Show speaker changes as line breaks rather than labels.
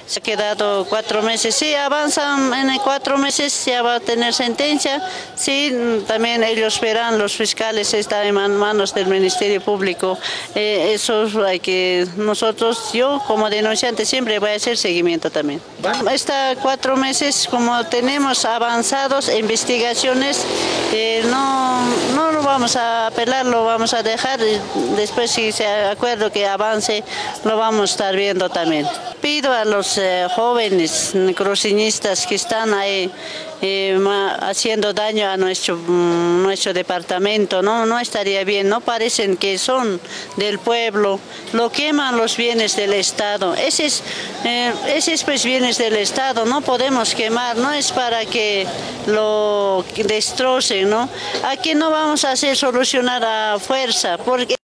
Se ha quedado 4 meses, sí, avanzan en 4 meses, ya va a tener sentencia, sí, también ellos verán, los fiscales están en manos del Ministerio Público, eso hay que, yo como denunciante siempre voy a hacer seguimiento también. Está 4 meses, como tenemos avanzados investigaciones, no lo vamos a apelar, lo vamos a dejar, después si se acuerda que avance, lo vamos a estar viendo también. Pido a los jóvenes cruceñistas que están ahí haciendo daño a nuestro departamento, no estaría bien, no parecen que son del pueblo, lo queman los bienes del Estado, ese es pues bienes del Estado, no podemos quemar, no es para que lo destrocen, ¿no? Aquí no vamos a hacer solucionar a fuerza, porque